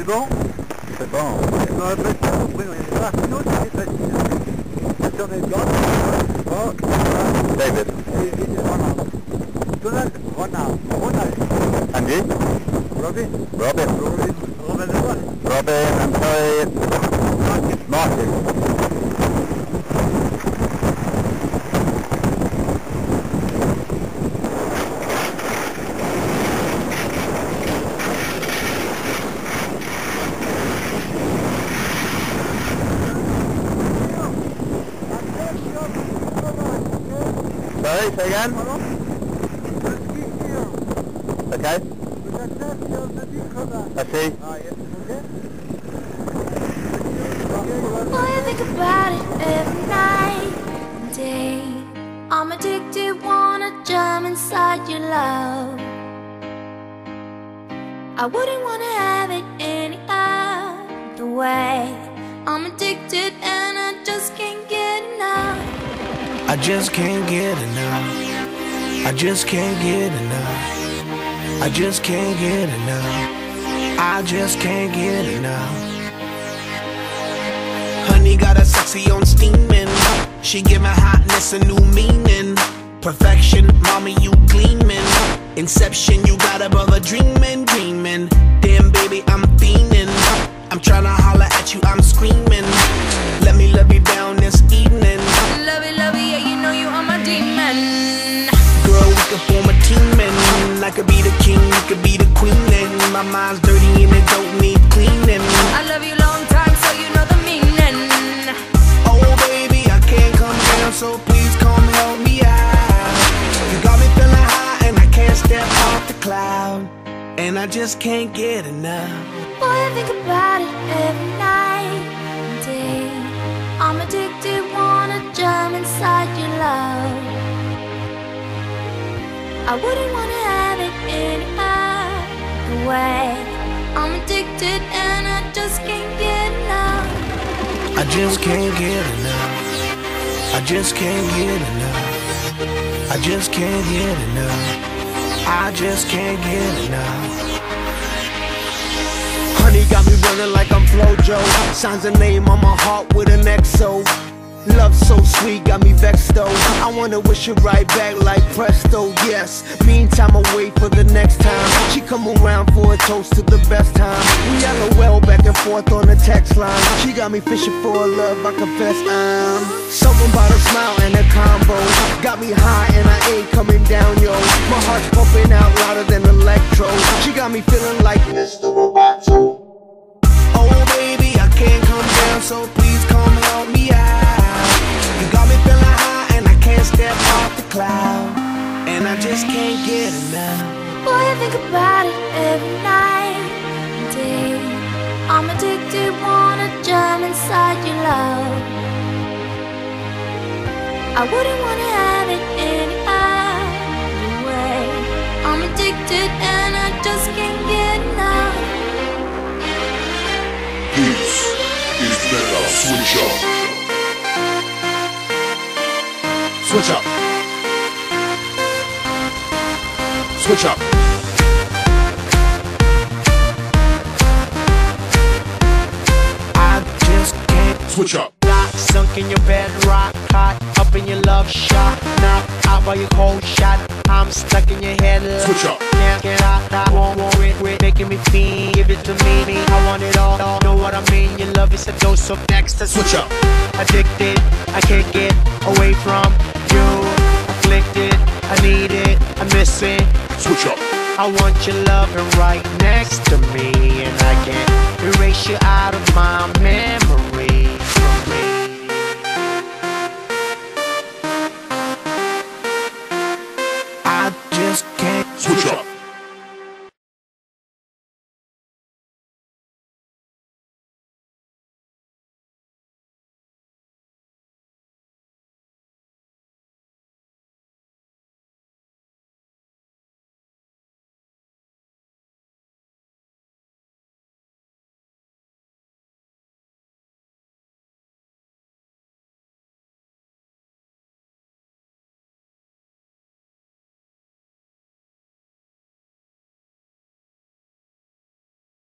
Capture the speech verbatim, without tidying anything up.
bon? C'est bon. On a fait ça, oui, on est là. Sinon, c'est facile. Si on est dedans, oh, David. c'est Ronald. Donald, Ronald, Ronald. Andy? Robin. Robin. Robin. Robin de quoi? Robin, I'm sorry. Martin. Martin. Sorry, say again? Okay. I see. Boy, I think about it every night and day. I'm addicted, wanna jump inside your love. I wouldn't wanna have it any other way. I'm addicted and I just can't get enough. I just can't get enough. I just can't get enough. I just can't get enough. I just can't get enough. Honey got a sexy on steaming. She give my hotness a new meaning. Perfection, mommy, you gleaming. Inception, you got a brother dreaming, dreaming. Damn, baby, I'm fiending. I'm tryna holler at you, I'm screaming. Let me love you down this evening. Love it, love it, yeah, you know you are my demon. Girl, we could form a team and I could be the king, you could be the queen. And my mind's dirty and it don't need cleaning. I love you long time, so you know the meaning. Oh baby, I can't come down, so please come help me out. You got me feeling high and I can't step off the cloud. And I just can't get enough. Boy, I think about it every night and day. I'm addicted, wanna jump inside your love. I wouldn't wanna have it any other way. I'm addicted and I just can't get enough. I just can't get enough. I just can't get enough. I just can't get enough. I just can't get enough. Honey got me running like I'm Flojo. Signs a name on my heart with an X O. Love so sweet, got me vexed though. I wanna wish it right back like presto, yes. Meantime, I wait for the next time she come around for a toast to the best time. We LOL back and forth on the text line. She got me fishing for a love, I confess I'm something about a smile and a combo. Got me high and I ain't coming down, yo. My heart's pumping out louder than electro. She got me feeling like Mister Roboto. Oh baby, I can't come down, so please come help me out. You got me feeling high and I can't step off the cloud. And I just can't get enough. Boy, I think about it every night and day. I'm addicted, wanna jump inside your love. I wouldn't wanna have it any other way. I'm addicted and I just can't get enough. This is Mega Switch Up. Switch up. Switch up. I just can't Switch up. Lock, sunk in your bed, rock, hot, up in your love shot, knock out by your cold shot. I'm stuck in your head. Switch up. Can't get out, I won't worry, quit making me feel. Give it to me, me, I want it all. Know what I mean? Your love is a dose of next. Switch up. Addicted, I can't get away from you. Afflicted, I need it, I miss it. Switch up. I want your loving right next to me, and I can't erase you out of my memory.